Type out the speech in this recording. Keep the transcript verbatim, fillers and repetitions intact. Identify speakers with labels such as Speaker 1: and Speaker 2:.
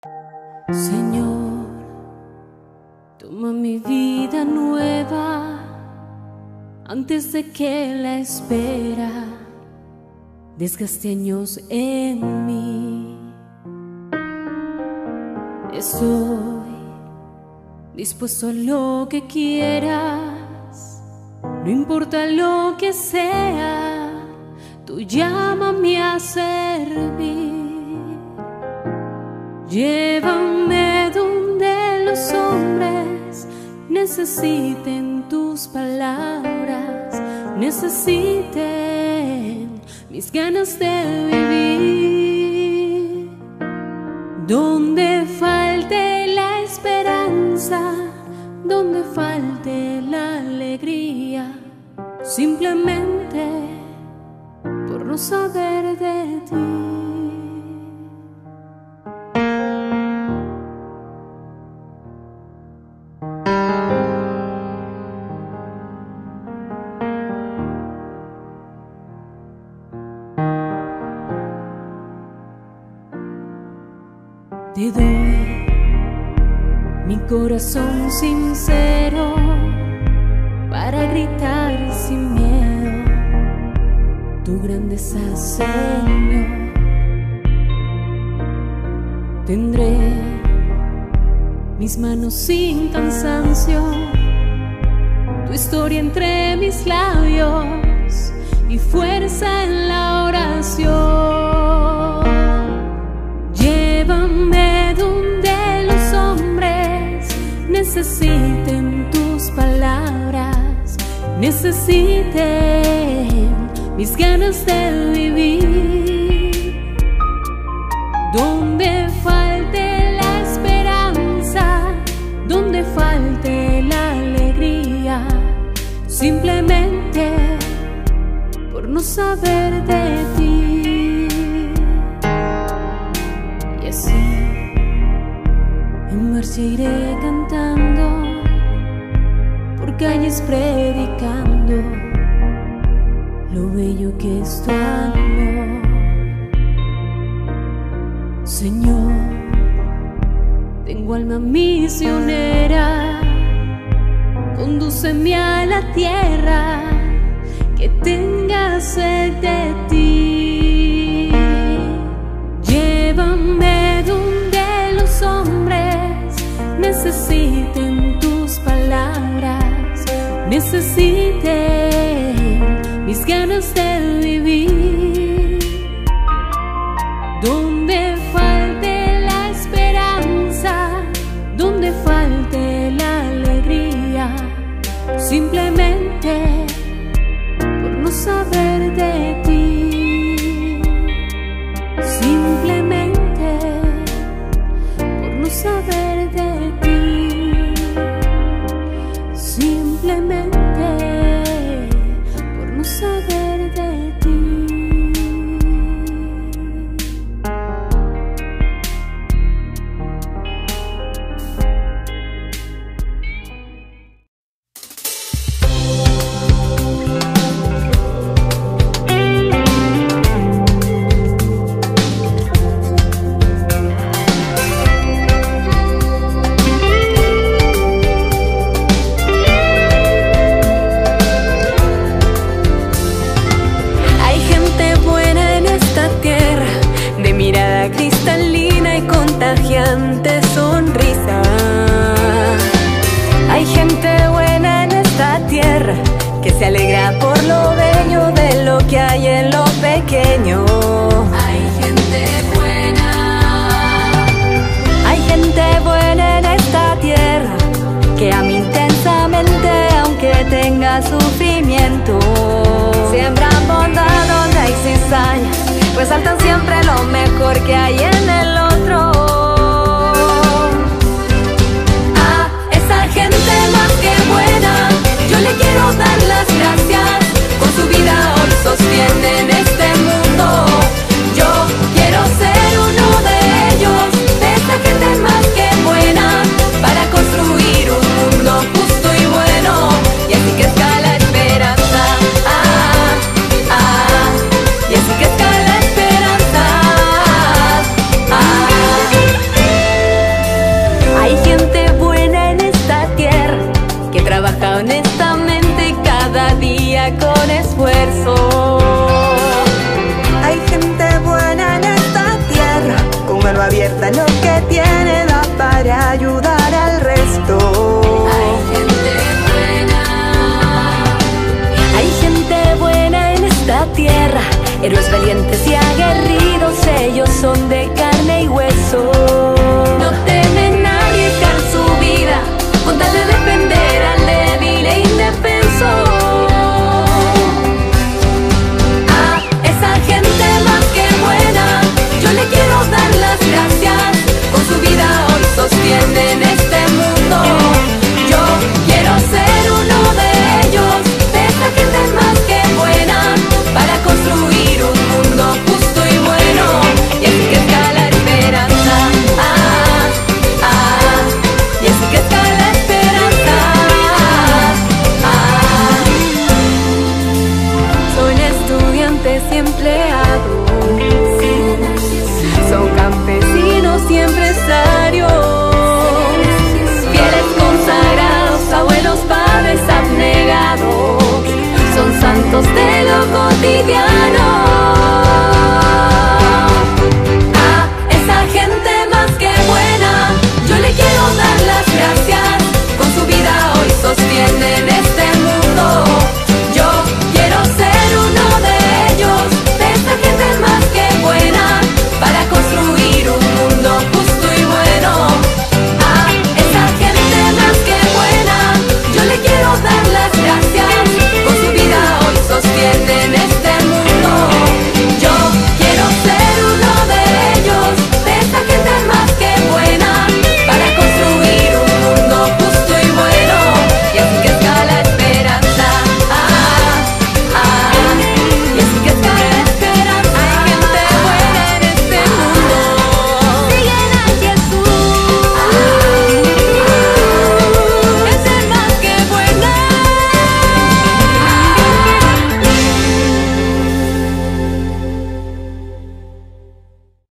Speaker 1: Señor, toma mi vida nueva antes de que la espera desgaste años en mí. Estoy dispuesto a lo que quieras, no importa lo que sea, tú llámame a servir. Llévame donde los hombres necesiten tus palabras, necesiten mis ganas de vivir. Donde falte la esperanza, donde falte la alegría, simplemente por no saber de ti. Te doy mi corazón sincero para gritar sin miedo tu grandeza, Señor. Tendré mis manos sin cansancio, tu historia entre mis labios y fuerza en la oración. Llévame donde los hombres necesiten tus palabras, necesiten mis ganas de vivir. Donde falte la esperanza, donde falte la alegría, simplemente por no saber de ti. Y así en marcha iré cantando, por calles predicando lo bello que es tu amor. Señor, tengo alma misionera, condúceme a la tierra que tenga sed de ti. Llévame donde los hombres necesiten tus palabras, necesiten mis ganas de vivir. Donde falte la esperanza, donde falte la alegría, simplemente por no saber de ti, simplemente por no saber de ti, simplemente por no saber de ti.
Speaker 2: Contagiante sonrisa. Hay gente buena en esta tierra que se alegra por lo bello de lo que hay en lo pequeño. Hay gente buena. Hay gente buena en esta tierra que ama intensamente aunque tenga sufrimiento. Siembran bondad donde hay cizaña, resaltan siempre lo mejor que hay en el otro. Más que buena, yo le quiero dar las gracias. Con su vida hoy sostienen este mundo. Yo quiero ser uno de ellos, de esta gente más que buena, para construir un mundo justo y bueno. Y así crezca la esperanza. Ah, ah, y así crezca la esperanza. Ah, universo. Hay gente buena en esta tierra, con mano abierta en lo que tiene, da para ayudar al resto.
Speaker 1: Hay gente buena.
Speaker 2: Hay gente buena en esta tierra, héroes valientes y aguerridos, ellos son de carne y hueso.
Speaker 1: No temen arriesgar su vida con tal de defender al débil e indefenso. A esa gente más que buena yo le quiero dar las gracias. Con su vida hoy sostienen este mundo. Yo quiero ser uno de ellos, de esa gente más que buena, para construir un mundo justo y bueno. Y así que está la esperanza. Ah, ah, y así que está la esperanza. Ah,
Speaker 2: Son estudiantes y empleados, son campesinos y empresarios,
Speaker 1: fieles consagrados, abuelos, padres abnegados, son santos de lo cotidiano.